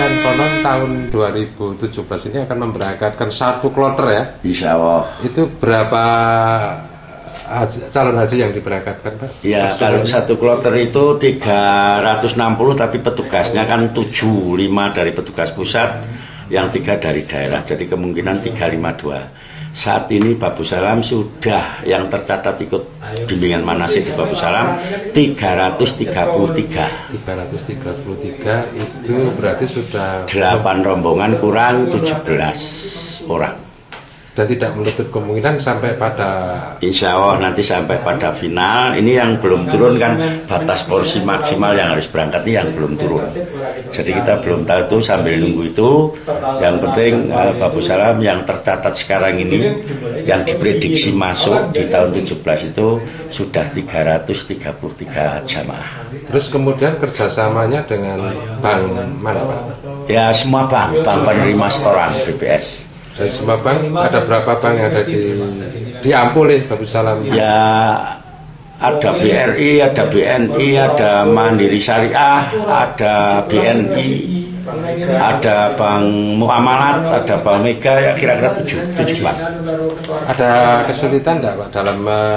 kan konon tahun 2017 ini akan memberangkatkan 1 kloter ya. Insya Allah. Itu berapa calon haji yang diberangkatkan, Pak? Ya, kalau 1 kloter itu 360, tapi petugasnya kan 7, 5 dari petugas pusat, yang 3 dari daerah, jadi kemungkinan 352. Saat ini Babu Salam sudah yang tercatat ikut bimbingan manasik di Babu Salam 333. 333 itu berarti sudah 8 rombongan kurang 17 orang. Dan tidak menutup kemungkinan sampai pada Insya Allah nanti sampai pada final. Ini yang belum turun kan, batas porsi maksimal yang harus berangkat ini yang belum turun. Jadi kita belum tahu itu, sambil nunggu itu. Yang penting Babu Salam yang tercatat sekarang ini yang diprediksi masuk di tahun 17 itu sudah 333 jamaah. Terus kemudian kerjasamanya dengan bank mana, Pak? Ya semua bank penerima setoran BPS. Dari semua bank, ada berapa bank yang ada di Ampul Babu Salam? Ya ada BRI, ada BNI, ada Mandiri Syariah, ada BNI, ada Bank Muamalat, ada Bank Mega, ya kira-kira 7 bank. Ada kesulitan enggak, Pak, dalam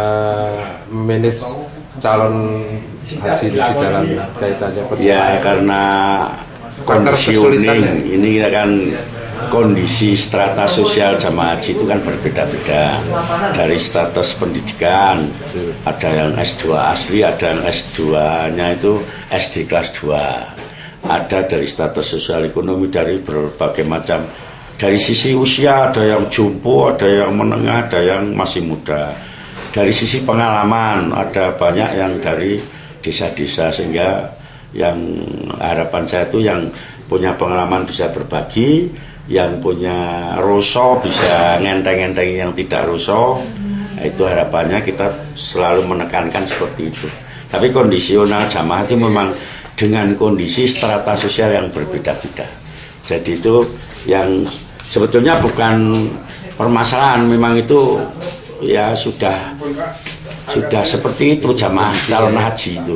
manage calon haji di dalam kaitannya persiapan? Ya karena conditioning ini kan kondisi strata sosial jamaah haji itu kan berbeda-beda, dari status pendidikan, ada yang S2 asli, ada yang S2-nya itu SD kelas 2, ada dari status sosial ekonomi, dari berbagai macam, dari sisi usia ada yang jompo, ada yang menengah, ada yang masih muda, dari sisi pengalaman ada banyak yang dari desa-desa, sehingga yang harapan saya itu yang punya pengalaman bisa berbagi, yang punya roso bisa ngenteng-ngenteng yang tidak roso. Itu harapannya, kita selalu menekankan seperti itu. Tapi kondisional jamaah itu memang dengan kondisi strata sosial yang berbeda-beda. Jadi itu yang sebetulnya bukan permasalahan, memang itu ya sudah seperti itu jamaah calon haji itu.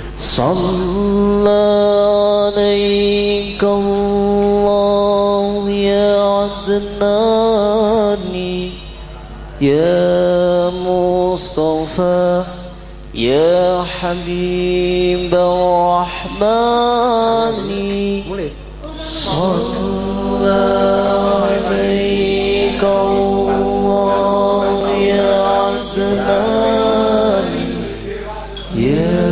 Sallallahu ya Adnani ya Mustafa ya Habib Rahmani Sallallahu alaika Allah ya Adnani ya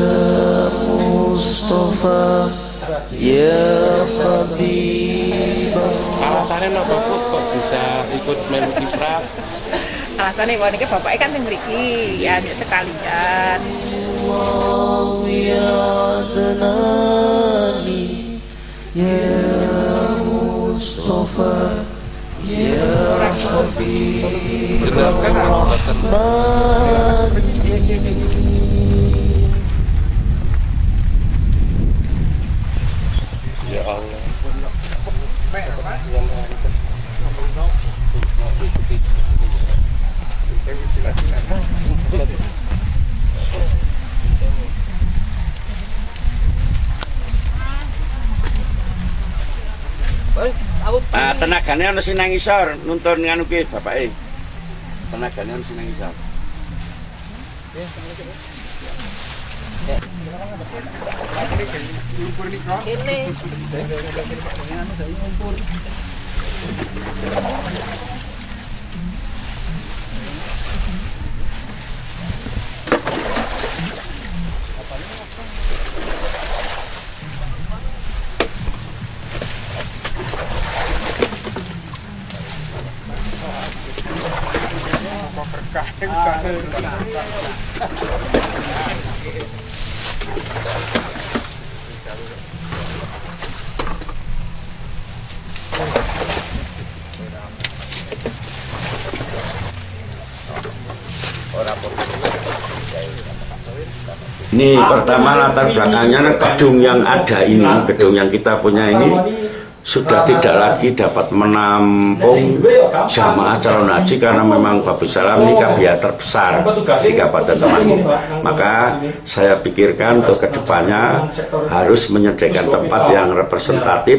Mustafa ya Habib. Alasannya kenapa kok bisa ikut melu kiprah? Alasannya kalau ini bapaknya kan memiliki ya sekalian. Allah ya Adnani ya Mustafa ya Habib Rahmani. Ya Allah. Tenagane ana sing nang isor nuntun nganu ki bapake. Tenagane ana sing nang isor. Ini. Ini pertama latar belakangnya gedung yang ada ini, gedung yang kita punya ini sudah tidak lagi dapat menampung jamaah calon haji karena memang Babu Salam ini KBH terbesar di Kabupaten Temanggung. Maka saya pikirkan untuk kedepannya harus menyediakan tempat yang representatif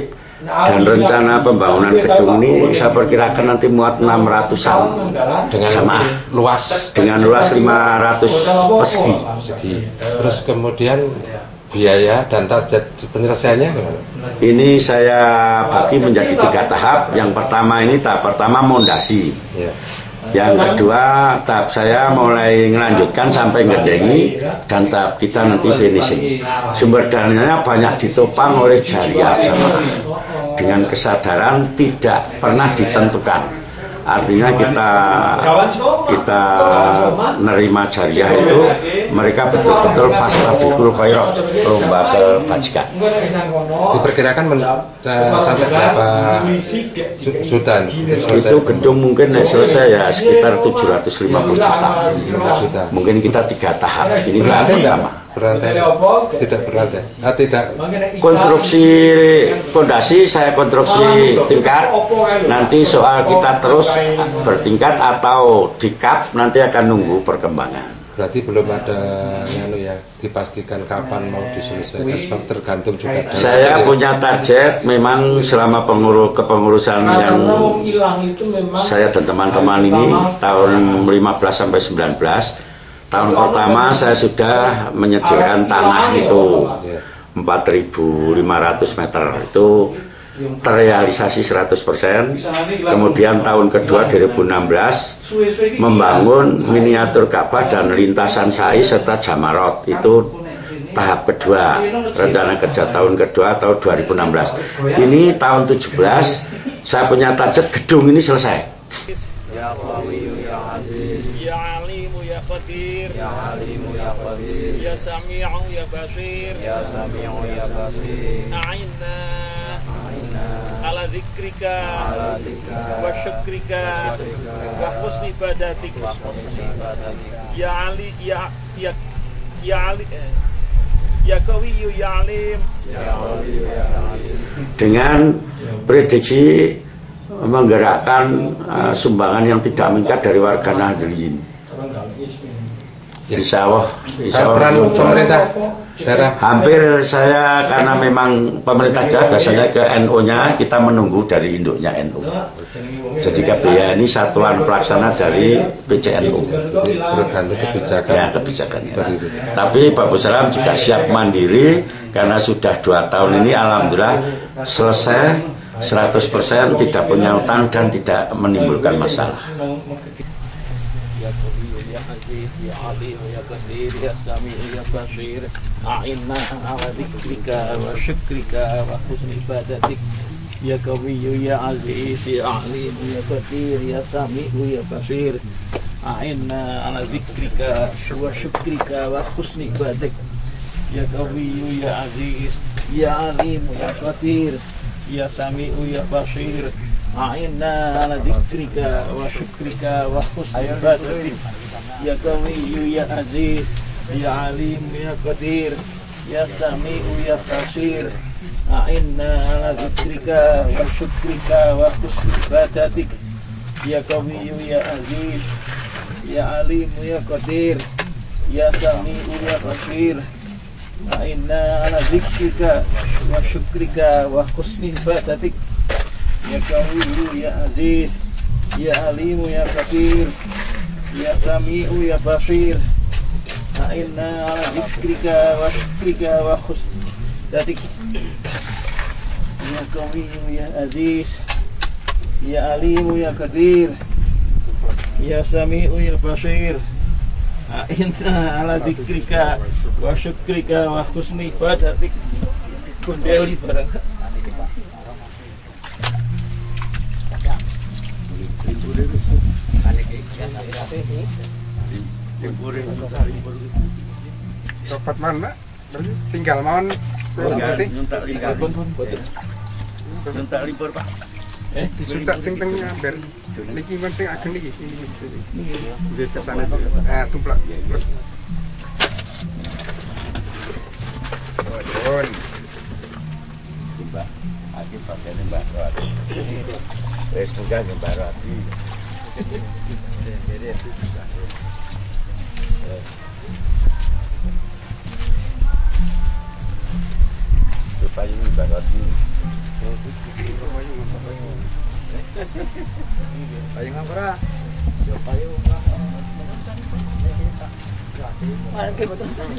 Dan rencana pembangunan gedung ini saya perkirakan nanti muat 600-an dengan jamaah luas dengan luas 500 persegi. Terus kemudian biaya dan target penyelesaiannya gimana? Ini saya bagi menjadi 3 tahap. Yang pertama ini tahap pertama mondasi. Ya. Yang kedua tahap saya mulai melanjutkan sampai ngedengi, dan tahap kita nanti finishing. Sumber dananya banyak ditopang oleh jariah jamaah dengan kesadaran tidak pernah ditentukan. Artinya kita nerima jariah itu mereka betul-betul fastabihul khairat, lomba kebajikan. Diperkirakan sampai berapa juta? Itu gedung mungkin selesai ya sekitar 750 juta. Mungkin kita 3 tahap. Ini tahap pertama. Berantai? Tidak berantai? Tidak. Konstruksi fondasi saya konstruksi tingkat. Nanti soal kita terus bertingkat atau dikap nanti akan nunggu perkembangan. Berarti belum ada dipastikan kapan mau diselesaikan, sebab tergantung juga. Saya punya target memang selama kepengurusan yang saya dan teman-teman ini tahun 15 sampai 19. Tahun pertama saya sudah menyediakan tanah itu 4.500 meter, itu terrealisasi 100%. Kemudian tahun kedua 2016 membangun miniatur Ka'bah dan lintasan sa'i serta jamarot, itu tahap kedua, rencana kerja tahun kedua tahun 2016. Ini tahun 17 saya punya target gedung ini selesai. Ya Qawiyu ya Aziz, Ya Alimu ya Qadir, Ya Alimu ya Qadir, Ya Sami'u ya Basir, Ya Sami'u ya Basir. A'inna ala dzikrika wa syukrika wa husni ibadatik. Ya Ali ya Ali, Ya Qawiyu ya Alim. Dengan prediksi menggerakkan sumbangan yang tidak mengikat dari warga Nahdliyin. Insya Allah peran pemerintah daerah hampir saya, karena memang pemerintah daerah biasanya ke NU-nya, kita menunggu dari induknya NU. Jadi KBH ini satuan pelaksana dari PCNU. tergantung kebijakan. Ya, kebijakannya. Tapi Pak Bussalam juga siap mandiri karena sudah 2 tahun ini alhamdulillah selesai 100%, tidak punya utang dan tidak menimbulkan masalah. Ya Qawiyu ya Aziz, Ya Alim ya Qadir, Ya Sami'u ya Basir. A'inna ala dzikrika wa syukrika wa husni ibadatik. Ya Qawiyu ya Aziz, Ya Alim ya Qadir, Ya Sami'u ya Basir. A'inna ala dzikrika wa syukrika wa husni ibadatik. Ya Qawiyu ya Aziz, Ya Alim ya Qadir, Ya Sami'u ya Basir. A'inna ala dzikrika wa syukrika wa husni ibadatik. Ya Qawiyu ya Aziz, Ya Alim ya Qadir, Ya Sami'u ya Basir. A'inna ala dzikrika wa syukrika wa husni ibadatik. Ya Qawiyu ya Aziz, Ya Alim ya Qadir, Ya Sami'u ya Basir. A'inna ala dzikrika wa syukrika wa husni ibadatik. Ya Qawiyu ya Aziz, Ya Alim ya Qadir, Ya Sami'u ya Basir. A'inna ala dzikrika wa syukrika wa husni ibadatik. Ya Qawiyu ya Aziz, Ya Alim ya Qadir, Ya Sami'u ya Basir. A'inna ala dzikrika wa syukrika wa husni ibadatik. Kundeli barang. Dapat mana? Tinggal mohon berarti. Nyuntak libur Pak. Disutak sing teng ber. Niki men sing ageng niki. Nggih kesana. Tumplak. Waduh. Mbak, aki pakene Mbak Rati. Wis bukan Mbak Rati. payung ibarati. Payung apa ora? Ya payung. Oke, betul sekali.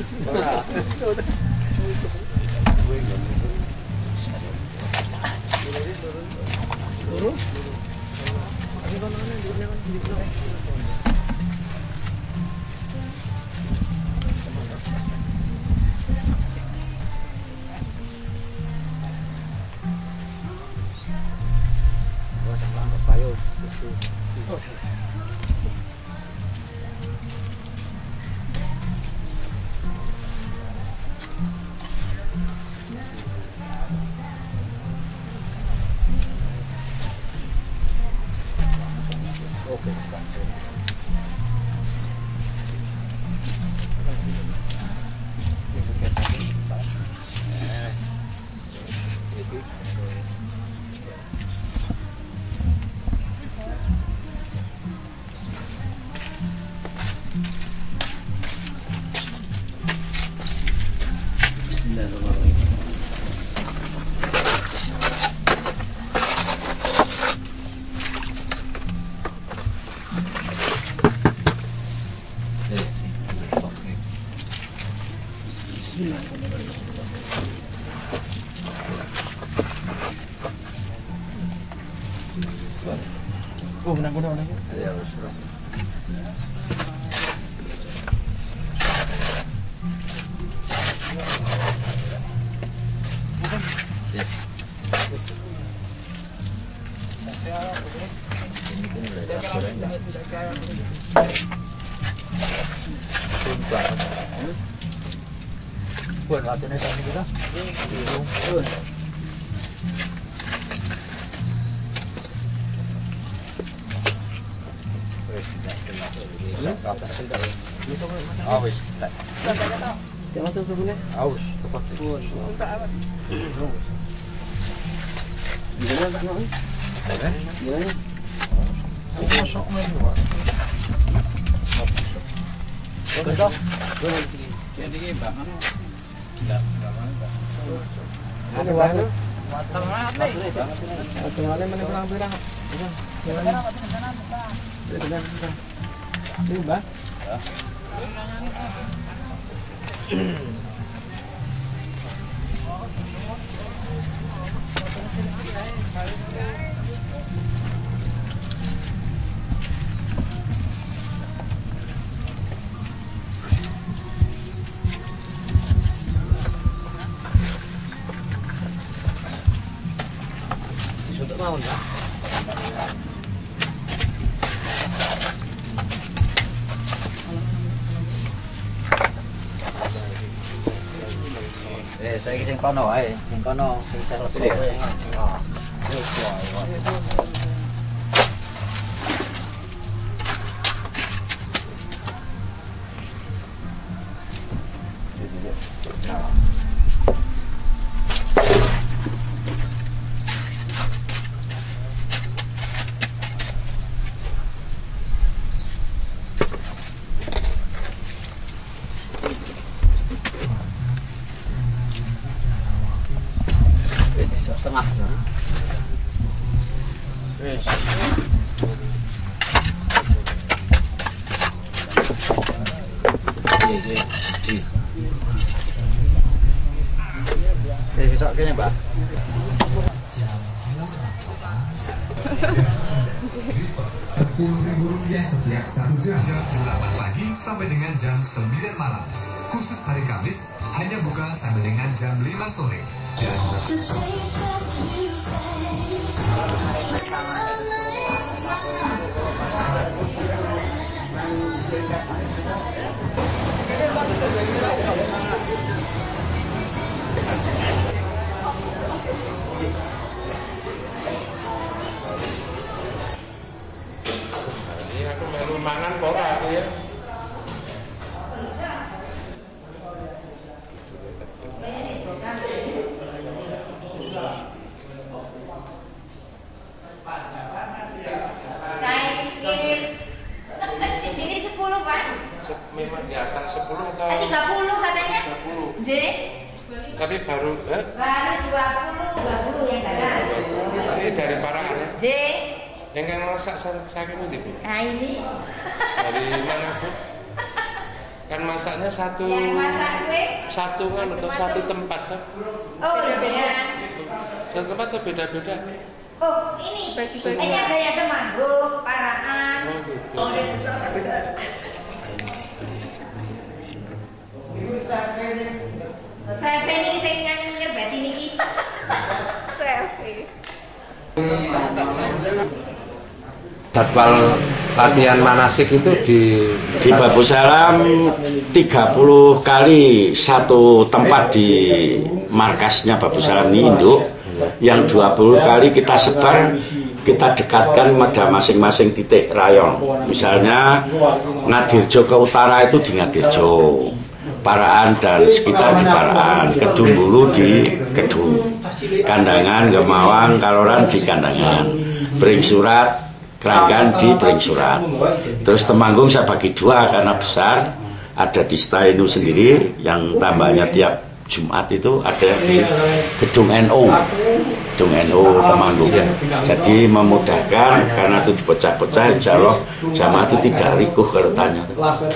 Oh, menang kuda. Ya wis. Buat latihan tadi kita. Oh wis. Jangan tuh sebelumnya. Aus, tepat. Gimana tak mau? Gimana? Masuk main Pak. Betul. Jadi ki, Mbak. Ada mana? Semangat nih. Ada mana pirang-pirang? Ini Mbak. Suntuk mau ya? Saya sing kono ae, sing kono sing terus. Setengah. Wes. Iya. Sesok kene, Mbak. Rp10.000 setiap 1 jam. Jam 8 pagi sampai dengan jam 9 malam. Khusus hari Kamis hanya buka sampai dengan jam 5 sore. Dan Ini aku melu mangan kok aku ya. Ini 10 Pak. Memang di atas 10 atau 30 katanya. 30. J. Kan Tapi baru Baru 20 yang ganas. ini dari Parakan ya? J. Yang masak sakit ini Bu? Nah ini. Dari mana Bu? Kan masaknya satu. Yang masak gue. Satu kan atau satu tempat kan? Oh iya. Satu tempat atau beda-beda? Oh ini. Ini ada yang Temanggung, Parakan. Oh gitu. Oh itu. Selfie ini saya ngerbati niki. Selfie. Jadwal latihan manasik itu Di Babu Salam 30 kali satu tempat di markasnya Babu Salam ini induk, yang 20 kali kita sebar, kita dekatkan pada masing-masing titik rayon. Misalnya Ngadirjo ke utara itu di Ngadirjo, Paraan dan sekitar di Paraan, Kedung Bulu di Kedung, Kandangan, Gemawang, Kaloran di Kandangan, Bring Surat, Keranggan di Bring Surat. Terus Temanggung saya bagi dua karena besar, ada di Stainu sendiri yang tambahnya tiap Jumat itu ada di Gedung NU, Gedung NU Temanggung. Jadi memudahkan karena itu dipecah-pecah, insya Allah jamaah itu tidak rikuh kalau tanya.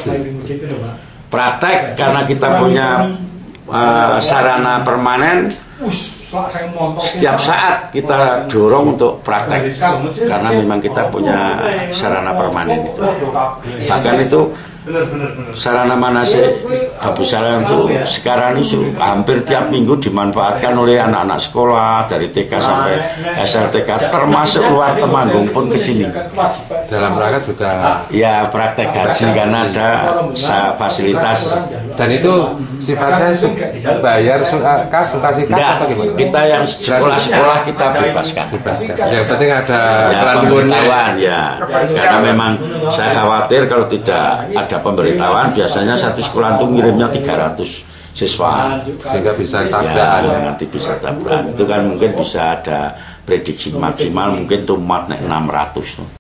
Praktek karena kita punya sarana permanen, setiap saat kita dorong untuk praktek karena memang kita punya sarana permanen itu. Bahkan itu sarana manasik Babu Salam itu sekarang itu hampir tiap minggu dimanfaatkan oleh anak-anak sekolah dari TK sampai SLTK, termasuk luar Temanggung pun ke sini. dalam rangka juga Ya praktek haji karena ada fasilitas. dan itu sifatnya bayar kas kasih kas Enggak, apa gimana? kita yang sekolah-sekolah kita bebaskan. Bebaskan. Yang penting ada Ya, pemberitahuan ya, karena memang saya khawatir kalau tidak ada pemberitahuan, biasanya satu sekolah itu ngirimnya 300 siswa, sehingga bisa ya, tabrakan ya. nanti bisa tabrakan. Itu kan mungkin bisa ada prediksi maksimal mungkin tuh 600 tuh.